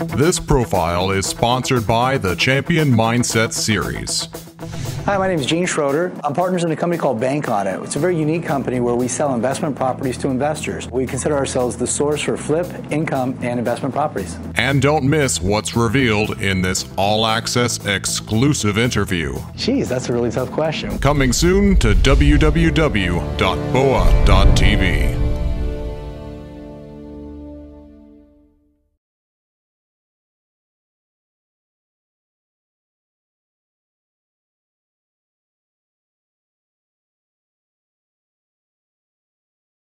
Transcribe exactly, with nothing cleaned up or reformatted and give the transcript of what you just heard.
This profile is sponsored by the Champion Mindset Series. Hi, my name is Gene Schroeder. I'm partners in a company called Bank On It. It's a very unique company where we sell investment properties to investors. We consider ourselves the source for flip, income, and investment properties. And don't miss what's revealed in this all-access exclusive interview. Geez, that's a really tough question. Coming soon to w w w dot bowa dot t v.